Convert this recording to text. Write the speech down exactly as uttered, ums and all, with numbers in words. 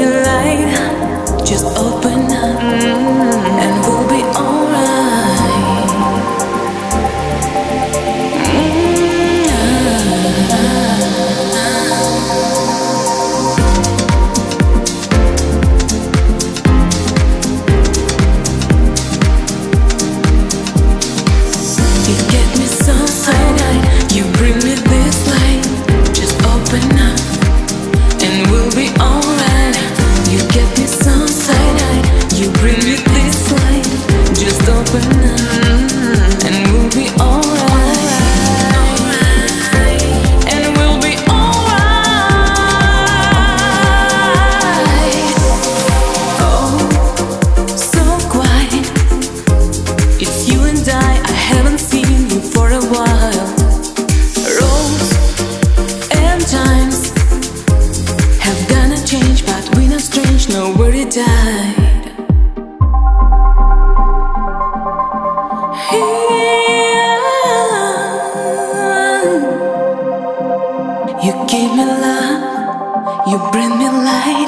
me light. Just open up and we'll be alright. You get me so side-eyed, you bring me this light. Just open up and we'll be alright. You get me so side-eyed, you bring me this light. Just open up and we'll be alright. And we'll be alright. Oh, so quiet. It's you and I, I haven't seen you for a while. Roads and times have gonna change, but we're not strange, nobody died. You gave me love, you bring me light.